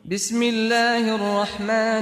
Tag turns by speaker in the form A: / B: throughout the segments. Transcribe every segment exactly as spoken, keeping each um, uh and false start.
A: بسم الله الرحمن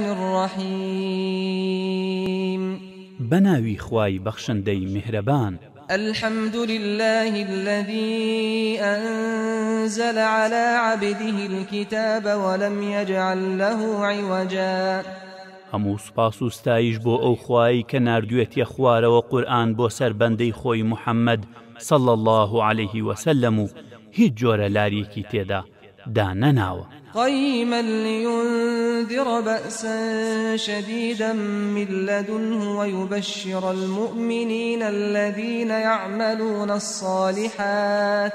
A: الرحيم
B: بناوي خواي بخشندي مهربان.
A: الحمد لله الذي أنزل على عبده الكتاب ولم يجعل له عوجا.
B: هەموو سوپاس و ستایش بۆ ئەو خوایی کە ناردوێتیە خوارەوە قورئان بۆ سەر بەندەی خۆی محەممەد صلى الله عليه وسلم و هیچ جۆرە لاریەکی تێدا دانەناوە.
A: قيما لينذر بأسا شديدا من لدنه ويبشر المؤمنين الذين يعملون الصالحات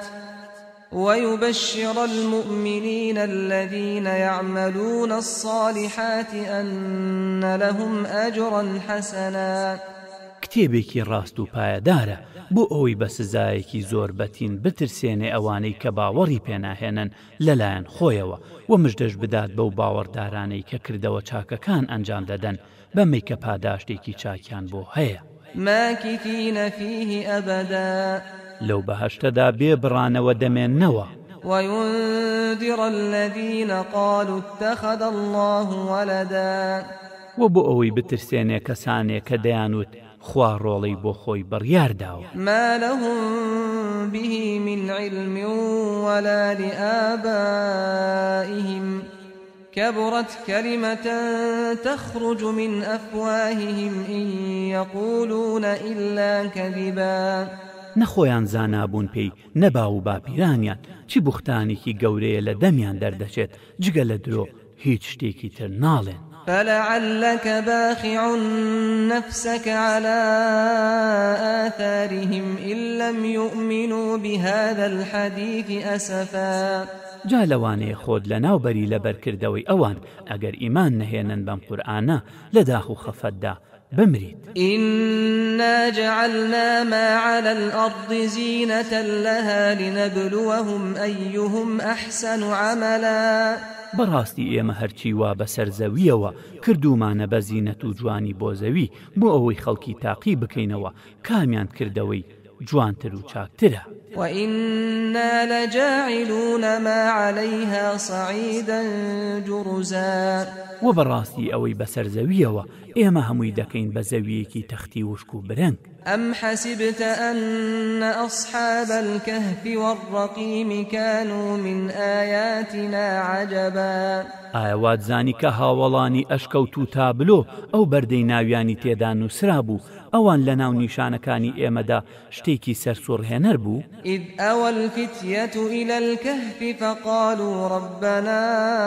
A: ويبشر المؤمنين الذين يعملون الصالحات أن لهم أجرا حسنا.
B: کتێبێکی ڕاست و پایەدارە بۆ ئەوەی بە سزایەکی زۆر بەتین بترسێنێ ئەوانەی کە باوەڕی پێناهێنن لەلایەن خۆیەوە و مژدەش بدات بەو باوەڕدارانەی کە کردەوە چاکەکان ئەنجام دەدەن بەمەی کە پاداشتێکی چاکیان بۆ هەیە.
A: ماكثين فيه أبدا
B: لەو بەهەشتەدا بێ بڕانەوە دەمێننەوە.
A: وينذر الذين قالوا اتخذ الله ولدا
B: و بۆ ئەوەی بترسێنێ کەسانێک کە دەیانوت خوا ڕۆڵەی بۆ خۆی بڕیارداوە.
A: ما لهم به من علم ولا لآبائهم كبرت كلمة تخرج من أفواههم إن يقولون إلا كذبا.
B: نەخۆیان زانابوون پێی نەبا و باپیرانیان چی بوختانێکی گەورەیە لە دەمیان دەردەچێت جگە لە درۆ هیچ شتێکی تر ناڵێن.
A: فلعلك باخع نفسك على آثارهم إن لم يؤمنوا بهذا الحديث أسفا.
B: جا لەوانەیە خۆت لە ناوبەری لەبەرکردەوەی ئەوان ئەگەر ئیمان نەهێنن بەم قورئانە لە داخ و خەفەتدا بمرید.
A: إنا جعلنا ما على الأرض زينة لها لنبلوهم أيهم أحسن عملا.
B: بەڕاستی ئێمە هەرچی وا بەسەر زەویەوە کردومانە بە زینەت و جوانی بۆ زەوی بۆ ئەوەی خەڵکی تاقی بکەینەوە کامیان کردەوەی جوانتر و چاکترە.
A: وإنا لجاعلون ما عليها صعيدا جرزا.
B: و بەڕاستی ئەوەی بەسەر زەویەوە ئێمە هەمووی دەکەین بە زەویەکی تەختی وشک و برنگ.
A: أم حسبت أن أصحاب الكهف والرقيم كانوا من آياتنا عجبا.
B: ئایا واتزانی کە هاوڵانی ئەشکەوت و تابلۆ ئەو بەردەی ناویانی تێدا نووسرا بوو ئەوان لە ناو نیشانەکانی ئێمەدا شتێکی سەرسوڕهێنەر بوو؟
A: إذ أوى الفتية إلى الكهف فقالوا ربنا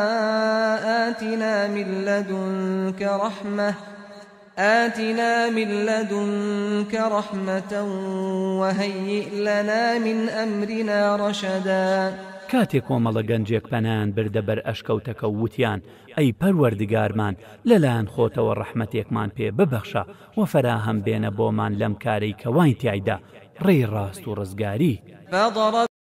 A: آتنا من لدنك رحمة آتنا من لدنك رحمة وهيئ لنا من أمرنا رشدا.
B: کاتێک کۆمەڵە گەنجێک پەنایان بردە بەر ئەشکەوتەکە و وتیان ئەی پەروەردگارمان لەلایەن خۆتەوە ڕەحمەتێکمان پێ ببەخشە و فەراهەم بێنە بۆمان لەم کارەی کە وای تیایدا ڕێی ڕاست و ڕزگاری.